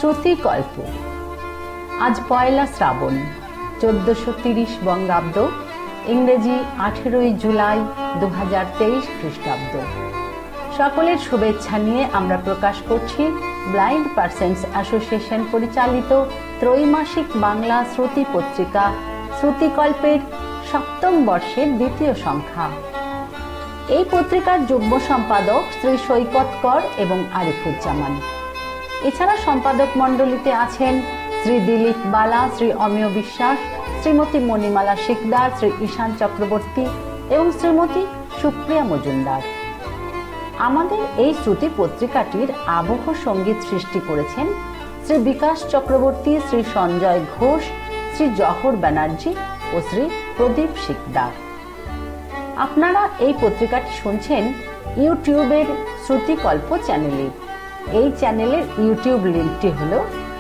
শ্রুতিকল্প। আজ পয়লা শ্রাবণ, 1430 বঙ্গাব্দ, ইংরেজি 18 জুলাই 2023 খ্রিস্টাব্দ। সকলের শুভেচ্ছা নিয়ে আমরা প্রকাশ করছি ব্লাইন্ড পার্সনস অ্যাসোসিয়েশন পরিচালিত ত্রৈমাসিক বাংলা শ্রুতি পত্রিকা শ্রুতিকল্পের 7ম বর্ষের 2য় সংখ্যা। এই পত্রিকার যুগ্ম সম্পাদক শ্রী সৈকত কর এবং আরিফুজ্জামান। এছাড়া সম্পাদক মণ্ডলীতে আছেন শ্রী দিলীপ বালা, শ্রী অমিয় বিশ্বাস, শ্রীমতী মণিমালা শিকদার, শ্রী ঈশান চক্রবর্তী এবং শ্রীমতী সুপ্রিয়া মজুমদার। আমাদের এই শ্রুতি পত্রিকাটির আবহ সঙ্গীত সৃষ্টি করেছেন শ্রী বিকাশ চক্রবর্তী, শ্রী সঞ্জয় ঘোষ, শ্রী জহর ব্যানার্জি ও শ্রী প্রদীপ শিকদার। আপনারা এই পত্রিকাটি শুনছেন ইউটিউবের শ্রুতিকল্প চ্যানেলে। এই চ্যানেলের ইউটিউব লিঙ্কটি হল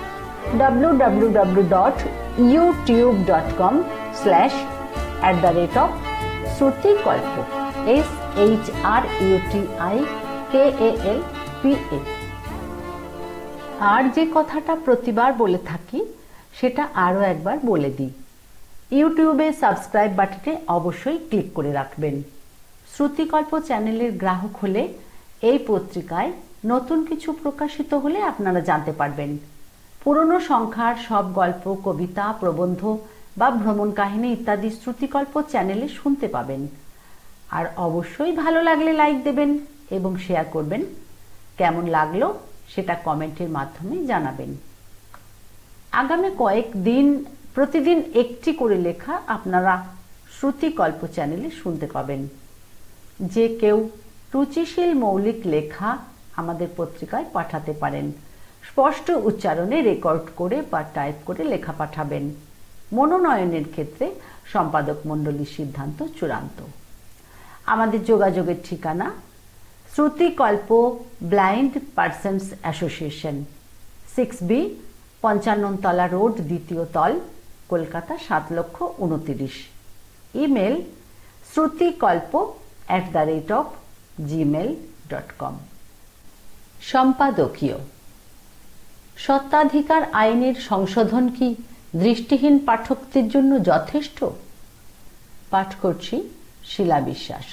www.youtube.com/@শ্রুতিকল্প SHRUTIKALPA। আর যে কথাটা প্রতিবার বলে থাকি সেটা আরও একবার বলে দিই, ইউটিউবে সাবস্ক্রাইব বাটনে অবশ্যই ক্লিক করে রাখবেন। শ্রুতিকল্প চ্যানেলের গ্রাহক হলে এই পত্রিকায় নতুন কিছু প্রকাশিত হলে আপনারা জানতে পারবেন। পুরনো সংখ্যার সব গল্প, কবিতা, প্রবন্ধ বা ভ্রমণ কাহিনী ইত্যাদি শ্রুতিকল্প চ্যানেলে শুনতে পাবেন। আর অবশ্যই ভালো লাগলে লাইক দেবেন এবং শেয়ার করবেন। কেমন লাগলো সেটা কমেন্টের মাধ্যমে জানাবেন। আগামী কয়েকদিন প্রতিদিন একটি করে লেখা আপনারা শ্রুতিকল্প চ্যানেলে শুনতে পাবেন। যে কেউ রুচিশীল মৌলিক লেখা আমাদের পত্রিকায় পাঠাতে পারেন। স্পষ্ট উচ্চারণে রেকর্ড করে বা টাইপ করে লেখা পাঠাবেন। মনোনয়নের ক্ষেত্রে সম্পাদক মণ্ডলীর সিদ্ধান্ত চূড়ান্ত। আমাদের যোগাযোগের ঠিকানা শ্রুতিকল্প ব্লাইন্ড পার্সনস অ্যাসোসিয়েশন, 6B, 55 তলা রোড, 2য় তল, কলকাতা 7,29,000। ইমেল শ্রুতিকল্প@gmail.com। সম্পাদকীয়। স্বত্বাধিকার আইনের সংশোধন কি দৃষ্টিহীন পাঠকদের জন্য যথেষ্ট? পাঠ করছি শিলা বিশ্বাস।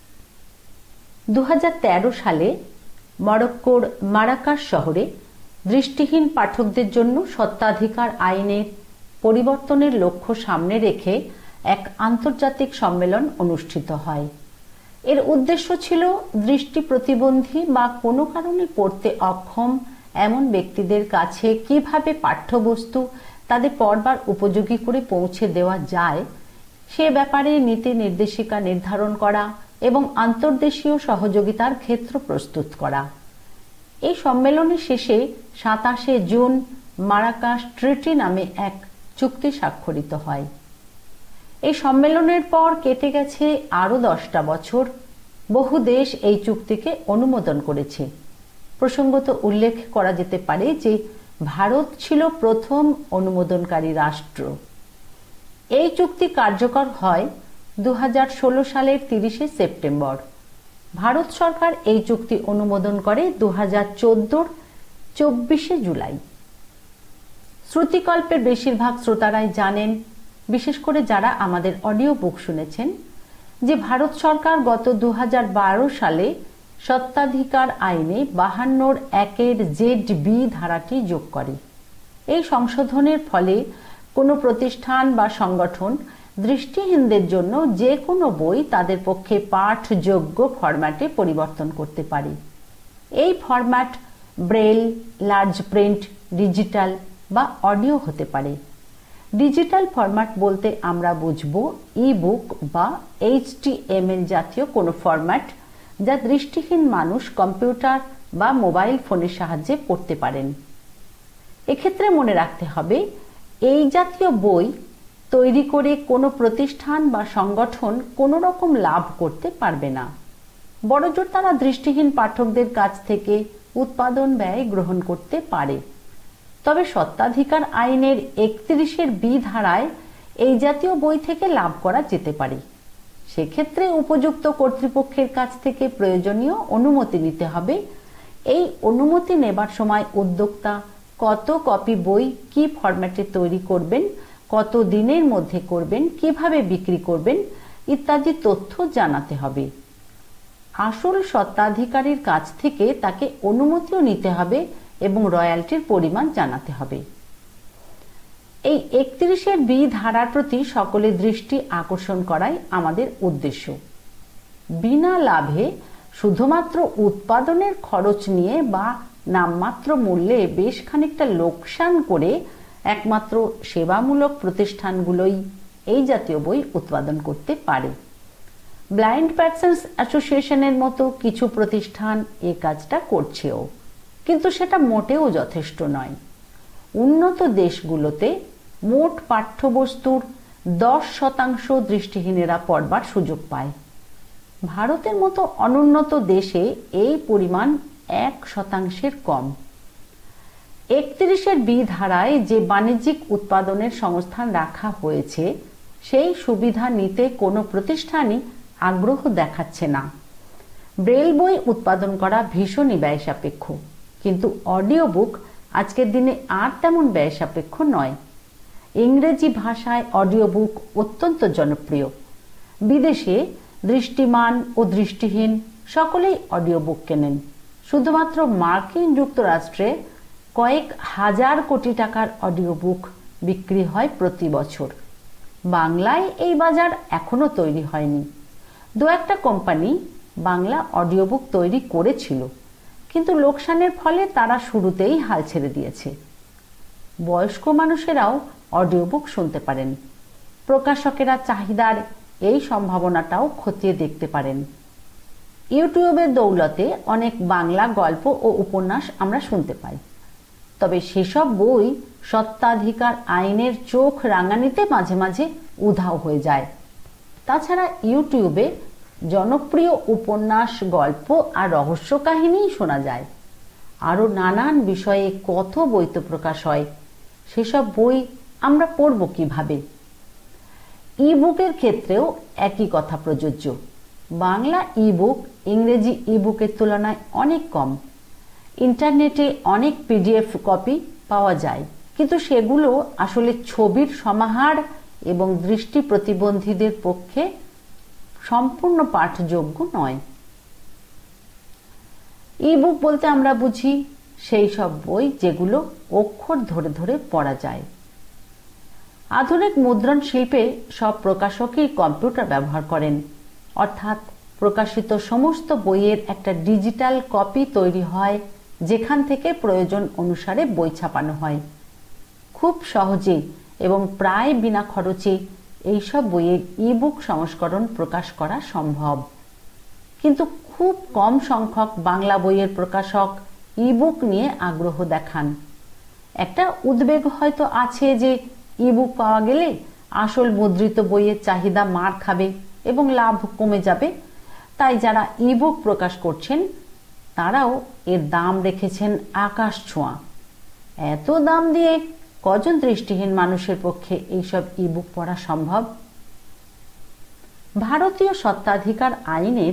2013 সালে মরক্কোর মারাকাশ শহরে দৃষ্টিহীন পাঠকদের জন্য স্বত্বাধিকার আইনের পরিবর্তনের লক্ষ্য সামনে রেখে এক আন্তর্জাতিক সম্মেলন অনুষ্ঠিত হয়। এর উদ্দেশ্য ছিল দৃষ্টি প্রতিবন্ধী বা কোনো কারণে পড়তে অক্ষম এমন ব্যক্তিদের কাছে কিভাবে পাঠ্যবস্তু তাদের পড়বার উপযোগী করে পৌঁছে দেওয়া যায় সে ব্যাপারে নীতি নির্দেশিকা নির্ধারণ করা এবং আন্তর্দেশীয় সহযোগিতার ক্ষেত্র প্রস্তুত করা। এই সম্মেলনের শেষে 27শে জুন মারাকাশ ট্রিটি নামে এক চুক্তি স্বাক্ষরিত হয়। এই সম্মেলনের পর কেটে গেছে আরও 10টা বছর। বহু দেশ এই চুক্তিকে অনুমোদন করেছে। প্রসঙ্গত উল্লেখ করা যেতে পারে যে ভারত ছিল প্রথম অনুমোদনকারী রাষ্ট্র। এই চুক্তি কার্যকর হয় 2016 সালের 30শে সেপ্টেম্বর। ভারত সরকার এই চুক্তি অনুমোদন করে 2014-র 24শে জুলাই। শ্রুতিকল্পের বেশিরভাগ শ্রোতারাই জানেন, বিশেষ করে যারা আমাদের অডিও বুক শুনেছেন, যে ভারত সরকার গত 2012 সালে স্বত্বাধিকার আইনে 52-র 1-এর ZB ধারাটি যোগ করে। এই সংশোধনের ফলে কোনো প্রতিষ্ঠান বা সংগঠন দৃষ্টিহীনদের জন্য যে কোনো বই তাদের পক্ষে পাঠযোগ্য ফরম্যাটে পরিবর্তন করতে পারে। এই format braille, large print, digital বা অডিও হতে পারে। ডিজিটাল ফরম্যাট বলতে আমরা বুঝব ই-বুক বা HTML জাতীয় কোনো ফরম্যাট যা দৃষ্টিহীন মানুষ কম্পিউটার বা মোবাইল ফোনের সাহায্যে পড়তে পারেন। এক্ষেত্রে মনে রাখতে হবে, এই জাতীয় বই তৈরি করে কোনো প্রতিষ্ঠান বা সংগঠন কোনো রকম লাভ করতে পারবে না। বড়জোর তারা দৃষ্টিহীন পাঠকদের কাছ থেকে উৎপাদন ব্যয় গ্রহণ করতে পারে। তবে স্বত্বাধিকার আইনের 31-এর B ধারায় এই জাতীয় বই থেকে লাভ করা যেতে পারে। সেক্ষেত্রে উপযুক্ত কর্তৃপক্ষের কাছ থেকে প্রয়োজনীয় অনুমতি নিতে হবে। এই অনুমতি নেবার সময় উদ্যোক্তা কত কপি বই কি ফরম্যাটে তৈরি করবেন, কত দিনের মধ্যে করবেন, কিভাবে বিক্রি করবেন ইত্যাদি তথ্য জানাতে হবে। আসল স্বত্বাধিকারীর কাছ থেকে তাকে অনুমতিও নিতে হবে এবং রয়্যালটির পরিমাণ জানাতে হবে। এই 31 বি ধারার প্রতি সকলের দৃষ্টি আকর্ষণ করাই আমাদের উদ্দেশ্য। বিনা লাভে শুধুমাত্র উৎপাদনের খরচ নিয়ে বা নামমাত্র মূল্যে বেশ খানিকটা লোকসান করে একমাত্র সেবামূলক প্রতিষ্ঠানগুলোই এই জাতীয় বই উৎপাদন করতে পারে। ব্লাইন্ড পারসনস অ্যাসোসিয়েশনের মতো কিছু প্রতিষ্ঠান এই কাজটা করছেও, কিন্তু সেটা মোটেও যথেষ্ট নয়। উন্নত দেশগুলোতে মোট পাঠ্যবস্তুর 10% দৃষ্টিহীনেরা পড়বার সুযোগ পায়। ভারতের মতো অনুন্নত দেশে এই পরিমাণ 1% কম। 31 বি ধারায় যে বাণিজ্যিক উৎপাদনের সংস্থান রাখা হয়েছে সেই সুবিধা নিতে কোনো প্রতিষ্ঠানই আগ্রহ দেখাচ্ছে না। ব্রেল বই উৎপাদন করা ভীষণই ব্যয় সাপেক্ষ, কিন্তু অডিও বুক আজকের দিনে আর তেমন ব্যয় সাপেক্ষ নয়। ইংরেজি ভাষায় অডিও বুক অত্যন্ত জনপ্রিয়। বিদেশে দৃষ্টিমান ও দৃষ্টিহীন সকলেই অডিও বুক কেনেন। শুধুমাত্র মার্কিন যুক্তরাষ্ট্রে কয়েক হাজার কোটি টাকার অডিও বুক বিক্রি হয় প্রতি বছর। বাংলায় এই বাজার এখনো তৈরি হয়নি। দু একটা কোম্পানি বাংলা অডিও বুক তৈরি করেছিল, কিন্তু লোকসানের ফলে তারা শুরুতেই হাল ছেড়ে দিয়েছে। বয়স্ক মানুষেরাও অডিও বুক শুনতে পারেন। প্রকাশকেরা চাহিদার এই সম্ভাবনাটাও খতিয়ে দেখতে পারেন। ইউটিউবের দৌলতে অনেক বাংলা গল্প ও উপন্যাস আমরা শুনতে পাই, তবে সেসব বই স্বত্বাধিকার আইনের চোখ রাঙানিতে মাঝে মাঝে উধাও হয়ে যায়। তাছাড়া ইউটিউবে জনপ্রিয় উপন্যাস, গল্প আর রহস্য কাহিনী শোনা যায়। আরও নানান বিষয়ে কত বই তো প্রকাশ হয়, সেসব বই আমরা পড়ব কিভাবে? ইবুকের ক্ষেত্রেও একই কথা প্রযোজ্য। বাংলা ইবুক ইংরেজি ইবুকের তুলনায় অনেক কম। ইন্টারনেটে অনেক পিডিএফ কপি পাওয়া যায়, কিন্তু সেগুলো আসলে ছবির সমাহার এবং দৃষ্টি প্রতিবন্ধীদের পক্ষে সম্পূর্ণ পাঠযোগ্য নয়। ইবুক বলতে আমরা বুঝি সেই সব বই যেগুলো অক্ষর ধরে ধরে পড়া যায়। আধুনিক মুদ্রণ শিল্পে সব প্রকাশকই কম্পিউটার ব্যবহার করেন, অর্থাৎ প্রকাশিত সমস্ত বইয়ের একটা ডিজিটাল কপি তৈরি হয়, যেখান থেকে প্রয়োজন অনুসারে বই ছাপানো হয়। খুব সহজে এবং প্রায় বিনা খরচে এইসব বইয়ের ইবুক সংস্করণ প্রকাশ করা সম্ভব। কিন্তু খুব কম সংখ্যক বাংলা বইয়ের প্রকাশক ইবুক নিয়ে আগ্রহ দেখান। একটা উদ্বেগ হয়তো আছে যে ইবুক পাওয়া গেলে আসল মুদ্রিত বইয়ের চাহিদা মার খাবে এবং লাভ কমে যাবে, তাই যারা ইবুক প্রকাশ করছেন তারাও এর দাম রেখেছেন আকাশ ছোঁয়া। এত দাম দিয়ে কজন দৃষ্টিহীন মানুষের পক্ষে এইসব ইবুক পড়া সম্ভব? ভারতীয় স্বত্বাধিকার আইনের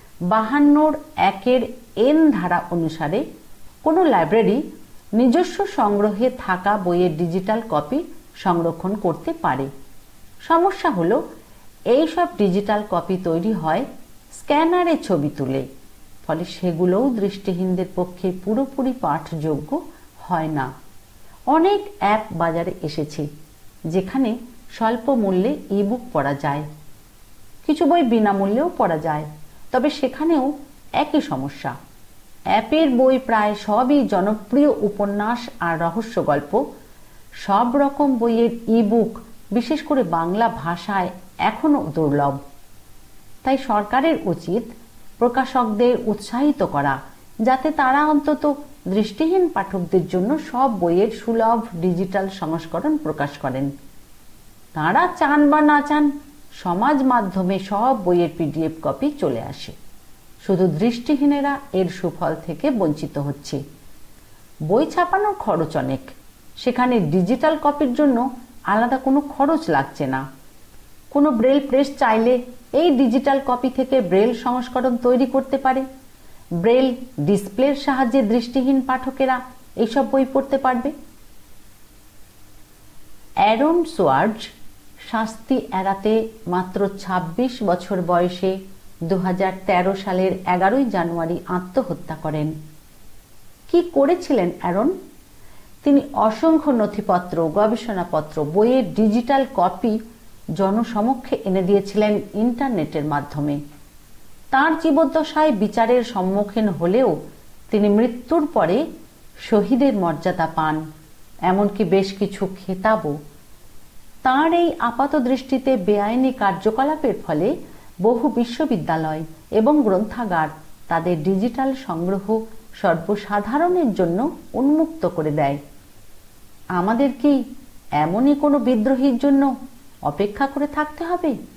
52(1) ধারা অনুসারে কোনো লাইব্রেরি নিজস্ব সংগ্রহে থাকা বইয়ের ডিজিটাল কপি সংরক্ষণ করতে পারে। সমস্যা হলো এই সব ডিজিটাল কপি তৈরি হয় স্ক্যানারে ছবি তুলে, ফলে সেগুলোও দৃষ্টিহীনদের পক্ষে পুরোপুরি পাঠযোগ্য হয় না। অনেক অ্যাপ বাজারে এসেছে যেখানে স্বল্প মূল্যে ইবুক পড়া যায়। কিছু বই বিনামূল্যেও পড়া যায়, তবে সেখানেও একই সমস্যা। অ্যাপের বই প্রায় সবই জনপ্রিয় উপন্যাস আর রহস্য গল্প। সব রকম বইয়ের ইবুক, বিশেষ করে বাংলা ভাষায়, এখনো দুর্লভ। তাই সরকারের উচিত প্রকাশকদের উৎসাহিত করা, যাতে তারা অন্তত দৃষ্টিহীন পাঠকদের জন্য সব বইয়ের সুলভ ডিজিটাল সংস্করণ প্রকাশ করেন। তারা চান বা না চান, সমাজ মাধ্যমে সব বইয়ের পিডিএফ কপি চলে আসে। শুধু দৃষ্টিহীনেরা এর সুফল থেকে বঞ্চিত হচ্ছে। বই ছাপানোর খরচ অনেক, সেখানে ডিজিটাল কপির জন্য আলাদা কোনো খরচ লাগছে না। কোনো ব্রেল প্রেস চাইলে এই ডিজিটাল কপি থেকে ব্রেল সংস্করণ তৈরি করতে পারে। ব্রেল ডিসপ্লের সাহায্যে দৃষ্টিহীন পাঠকেরা এইসব বই পড়তে পারবে। অ্যারন সোয়ার্জ শাস্তি এড়াতে মাত্র ২৬ বছর বয়সে ২০১৩ সালের ১১ই জানুয়ারি আত্মহত্যা করেন। কি করেছিলেন অ্যারন? তিনি অসংখ্য নথিপত্র, গবেষণাপত্র, বইয়ের ডিজিটাল কপি জনসমক্ষে এনে দিয়েছিলেন ইন্টারনেটের মাধ্যমে। তাঁর জীবদ্দশায় বিচারের সম্মুখীন হলেও তিনি মৃত্যুর পরে শহীদের মর্যাদা পান, এমনকি বেশ কিছু খেতাবও। তাঁর এই আপাতদৃষ্টিতে বেআইনি কার্যকলাপের ফলে বহু বিশ্ববিদ্যালয় এবং গ্রন্থাগার তাদের ডিজিটাল সংগ্রহ সর্বসাধারণের জন্য উন্মুক্ত করে দেয়। আমাদের কি এমনই কোনো বিদ্রোহীর জন্য অপেক্ষা করে থাকতে হবে?